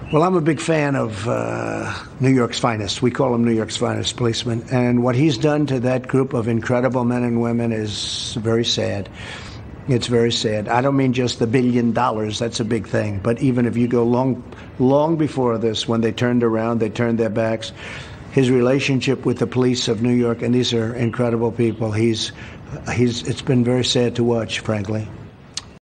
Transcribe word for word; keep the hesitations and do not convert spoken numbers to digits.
Well, I'm a big fan of uh, New York's finest. We call him New York's finest policeman. And what he's done to that group of incredible men and women is very sad. It's very sad. I don't mean just the billion dollars. That's a big thing. But even if you go long, long before this, when they turned around, they turned their backs, his relationship with the police of New York, and these are incredible people, he's, he's, it's been very sad to watch, frankly.